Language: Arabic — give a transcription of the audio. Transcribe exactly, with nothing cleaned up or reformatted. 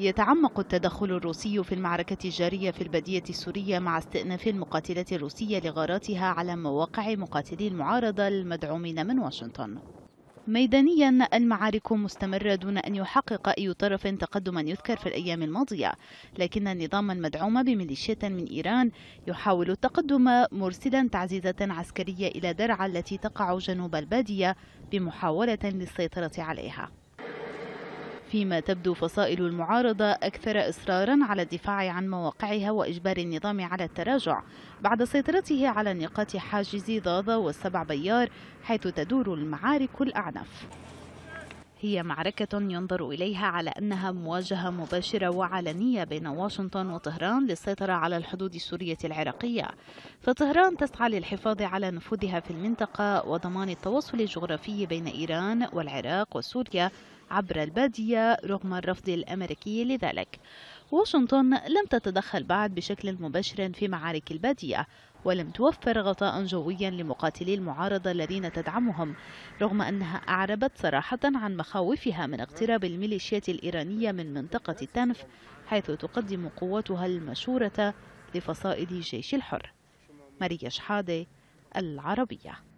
يتعمق التدخل الروسي في المعركة الجارية في البادية السورية مع استئناف المقاتلات الروسية لغاراتها على مواقع مقاتلي المعارضة المدعومين من واشنطن. ميدانيا المعارك مستمرة دون أن يحقق أي طرف تقدما يذكر في الأيام الماضية، لكن النظام المدعوم بميليشيات من إيران يحاول التقدم مرسلا تعزيزات عسكرية إلى درعا التي تقع جنوب البادية بمحاولة للسيطرة عليها، فيما تبدو فصائل المعارضة أكثر إصرارا على الدفاع عن مواقعها وإجبار النظام على التراجع بعد سيطرته على نقاط حاجز ضاضة والسبع بيار، حيث تدور المعارك الأعنف. هي معركة ينظر إليها على أنها مواجهة مباشرة وعلنية بين واشنطن وطهران للسيطرة على الحدود السورية العراقية، فطهران تسعى للحفاظ على نفوذها في المنطقة وضمان التواصل الجغرافي بين إيران والعراق وسوريا عبر البادية رغم الرفض الأمريكي لذلك. واشنطن لم تتدخل بعد بشكل مباشر في معارك البادية، ولم توفر غطاء جويا لمقاتلي المعارضة الذين تدعمهم، رغم أنها أعربت صراحة عن مخاوفها من اقتراب الميليشيات الإيرانية من منطقة التنف، حيث تقدم قوتها المشورة لفصائل الجيش الحر. ماريا شحادة، العربية.